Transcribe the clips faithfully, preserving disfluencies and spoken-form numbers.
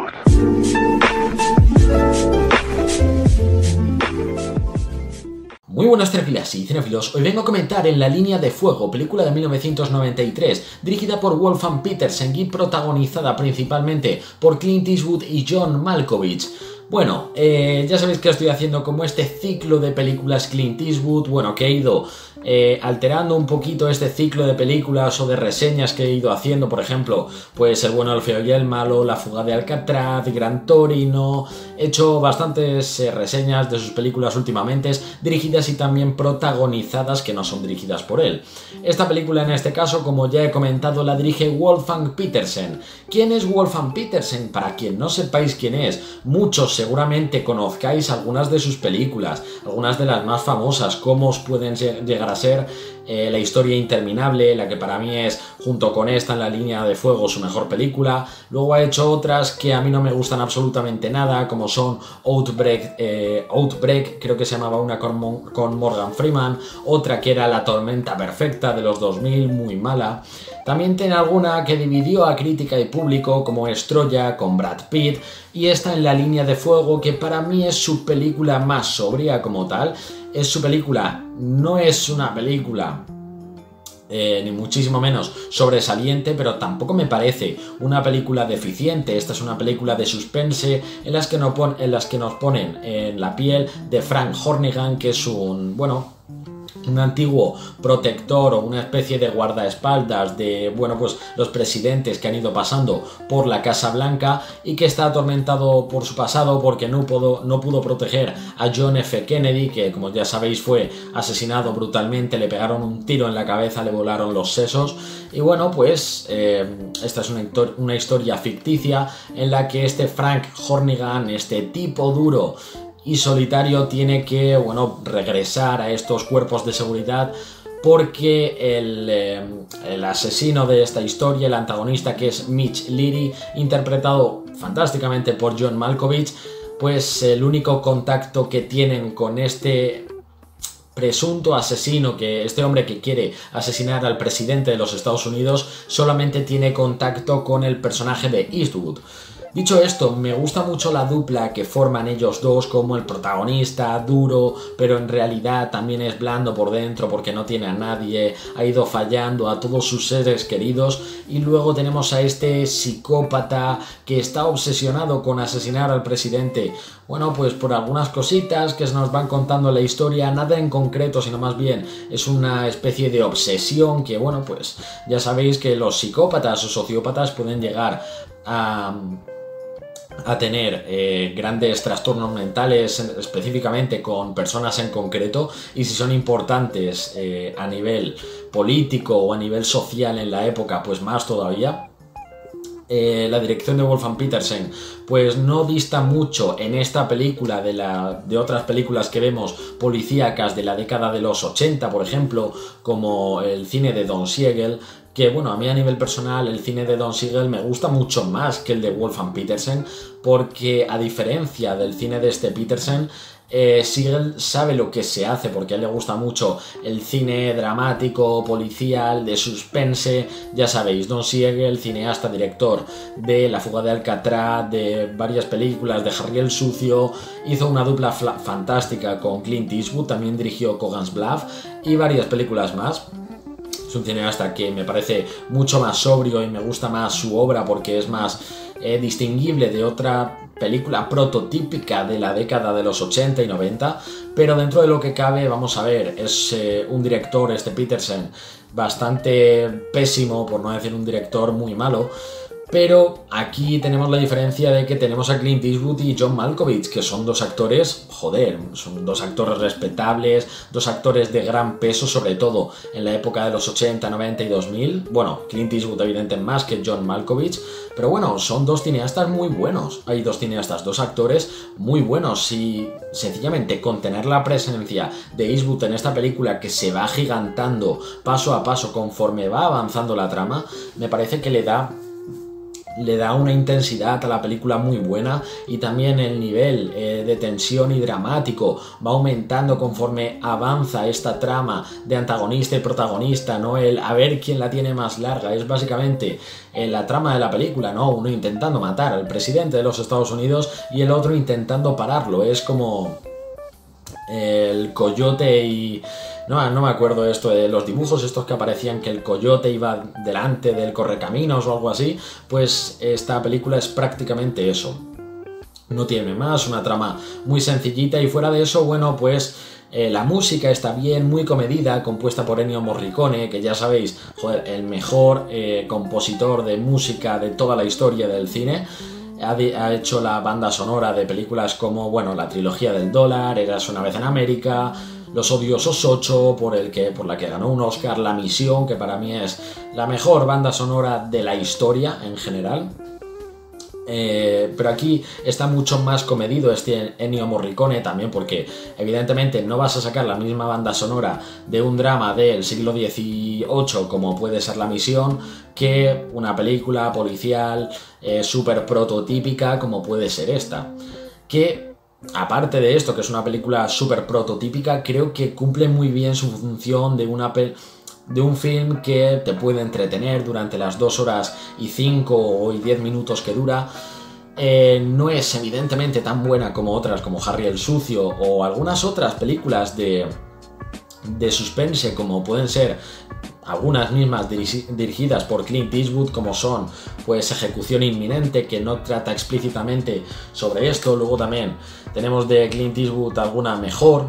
Hollywood. Muy buenas cinéfilas y cinéfilos, hoy vengo a comentar En la línea de fuego, película de mil novecientos noventa y tres, dirigida por Wolfgang Petersen y protagonizada principalmente por Clint Eastwood y John Malkovich. Bueno, eh, ya sabéis que estoy haciendo como este ciclo de películas Clint Eastwood, bueno, que he ido eh, alterando un poquito este ciclo de películas o de reseñas que he ido haciendo, por ejemplo, pues El bueno, el feo y el malo, La fuga de Alcatraz, Gran Torino. He hecho bastantes eh, reseñas de sus películas últimamente, dirigidas y también protagonizadas que no son dirigidas por él. Esta película en este caso, como ya he comentado, la dirige Wolfgang Petersen. ¿Quién es Wolfgang Petersen? Para quien no sepáis quién es, muchos seguramente conozcáis algunas de sus películas, algunas de las más famosas, como os pueden llegar a ser eh, La historia interminable, la que para mí es, junto con esta, En la línea de fuego, su mejor película. Luego ha hecho otras que a mí no me gustan absolutamente nada, como son Outbreak, eh, Outbreak creo que se llamaba una con, con Morgan Freeman, otra que era La tormenta perfecta de los dos mil, muy mala. También tiene alguna que dividió a crítica y público, como es Troya, con Brad Pitt, y esta En la línea de fuego, que para mí es su película más sobria como tal. Es su película, no es una película Eh, ni muchísimo menos sobresaliente, pero tampoco me parece una película deficiente. Esta es una película de suspense en las que, no pon, en las que nos ponen en la piel de Frank Hornigan, que es un, bueno, un antiguo protector o una especie de guardaespaldas de, bueno, pues los presidentes que han ido pasando por la Casa Blanca, y que está atormentado por su pasado porque no pudo, no pudo proteger a John F. Kennedy, que como ya sabéis fue asesinado brutalmente, le pegaron un tiro en la cabeza, le volaron los sesos. Y bueno, pues eh, esta es una, una historia ficticia en la que este Frank Hornigan, este tipo duro y solitario, tiene que, bueno, regresar a estos cuerpos de seguridad porque el, eh, el asesino de esta historia, el antagonista, que es Mitch Leary, interpretado fantásticamente por John Malkovich, pues el único contacto que tienen con este presunto asesino, que este hombre que quiere asesinar al presidente de los Estados Unidos, solamente tiene contacto con el personaje de Eastwood. Dicho esto, me gusta mucho la dupla que forman ellos dos, como el protagonista duro, pero en realidad también es blando por dentro porque no tiene a nadie, ha ido fallando a todos sus seres queridos, y luego tenemos a este psicópata que está obsesionado con asesinar al presidente. Bueno, pues por algunas cositas que se nos van contando en la historia, nada en concreto, sino más bien es una especie de obsesión que, bueno, pues ya sabéis que los psicópatas o sociópatas pueden llegar a a tener eh, grandes trastornos mentales, específicamente con personas en concreto, y si son importantes eh, a nivel político o a nivel social en la época, pues más todavía. Eh, la dirección de Wolfgang Petersen pues no dista mucho en esta película de, la, de otras películas que vemos policíacas de la década de los ochenta, por ejemplo, como el cine de Don Siegel, que bueno, a mí a nivel personal el cine de Don Siegel me gusta mucho más que el de Wolfgang Petersen, porque a diferencia del cine de este Petersen, Eh, Siegel sabe lo que se hace, porque a él le gusta mucho el cine dramático, policial, de suspense. Ya sabéis, Don Siegel, cineasta, director de La fuga de Alcatraz, de varias películas, de Harry el sucio, hizo una dupla fantástica con Clint Eastwood, también dirigió Coogan's Bluff y varias películas más. Es un cineasta que me parece mucho más sobrio y me gusta más su obra porque es más eh, distinguible de otra película prototípica de la década de los ochenta y noventa, pero dentro de lo que cabe, vamos a ver, es eh, un director, este Petersen, bastante pésimo, por no decir un director muy malo. Pero aquí tenemos la diferencia de que tenemos a Clint Eastwood y John Malkovich, que son dos actores, joder, son dos actores respetables, dos actores de gran peso, sobre todo en la época de los ochenta, noventa y dos mil. Bueno, Clint Eastwood evidentemente más que John Malkovich, pero bueno, son dos cineastas muy buenos. Hay dos cineastas, dos actores muy buenos, y sencillamente con tener la presencia de Eastwood en esta película, que se va agigantando paso a paso conforme va avanzando la trama, me parece que le da le da una intensidad a la película muy buena, y también el nivel eh, de tensión y dramático va aumentando conforme avanza esta trama de antagonista y protagonista, ¿no? El a ver quién la tiene más larga, es básicamente eh, la trama de la película, ¿no? Uno intentando matar al presidente de los Estados Unidos y el otro intentando pararlo, es como el coyote y... No, no me acuerdo esto de los dibujos estos que aparecían que el coyote iba delante del correcaminos o algo así, pues esta película es prácticamente eso. No tiene más, una trama muy sencillita, y fuera de eso, bueno, pues eh, la música está bien, muy comedida, compuesta por Ennio Morricone, que ya sabéis, joder, el mejor eh, compositor de música de toda la historia del cine. Ha, de, ha hecho la banda sonora de películas como, bueno, la trilogía del dólar, Érase una vez en América, Los odiosos ocho, por, el que, por la que ganó un Oscar, La misión, que para mí es la mejor banda sonora de la historia en general. Eh, pero aquí está mucho más comedido este Ennio Morricone, también porque evidentemente no vas a sacar la misma banda sonora de un drama del siglo dieciocho como puede ser La misión, que una película policial eh, súper prototípica como puede ser esta, que aparte de esto, que es una película súper prototípica, creo que cumple muy bien su función de una pe de un film que te puede entretener durante las dos horas y cinco o diez minutos que dura. Eh, no es evidentemente tan buena como otras, como Harry el Sucio o algunas otras películas de, de suspense, como pueden ser algunas mismas dirigidas por Clint Eastwood, como son pues Ejecución inminente, que no trata explícitamente sobre esto. Luego también tenemos de Clint Eastwood alguna mejor,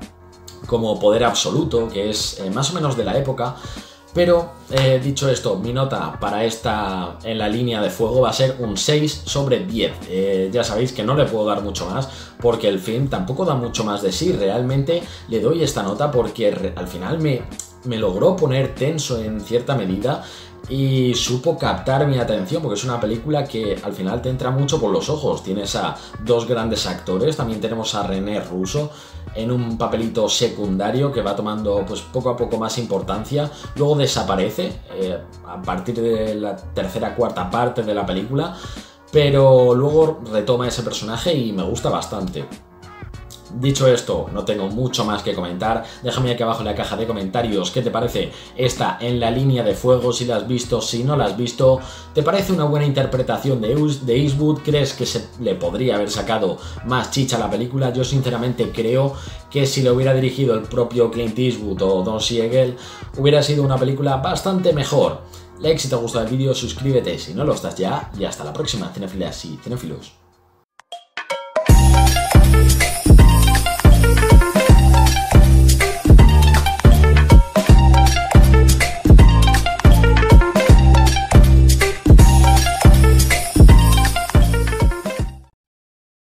como Poder Absoluto, que es eh, más o menos de la época. Pero, eh, dicho esto, mi nota para esta En la línea de fuego va a ser un seis sobre diez. Eh, ya sabéis que no le puedo dar mucho más, porque el film tampoco da mucho más de sí. Realmente le doy esta nota porque al final me, me logró poner tenso en cierta medida y supo captar mi atención, porque es una película que al final te entra mucho por los ojos. Tienes a dos grandes actores, también tenemos a René Russo en un papelito secundario que va tomando pues poco a poco más importancia, luego desaparece eh, a partir de la tercera cuarta parte de la película, pero luego retoma ese personaje y me gusta bastante. Dicho esto, no tengo mucho más que comentar. Déjame aquí abajo en la caja de comentarios qué te parece esta En la línea de fuego, si la has visto, si no la has visto. ¿Te parece una buena interpretación de, de Eastwood? ¿Crees que se le podría haber sacado más chicha a la película? Yo sinceramente creo que si lo hubiera dirigido el propio Clint Eastwood o Don Siegel, hubiera sido una película bastante mejor. Like si te ha gustado el vídeo, suscríbete si no lo estás ya, y hasta la próxima, cinéfilas y cinéfilos.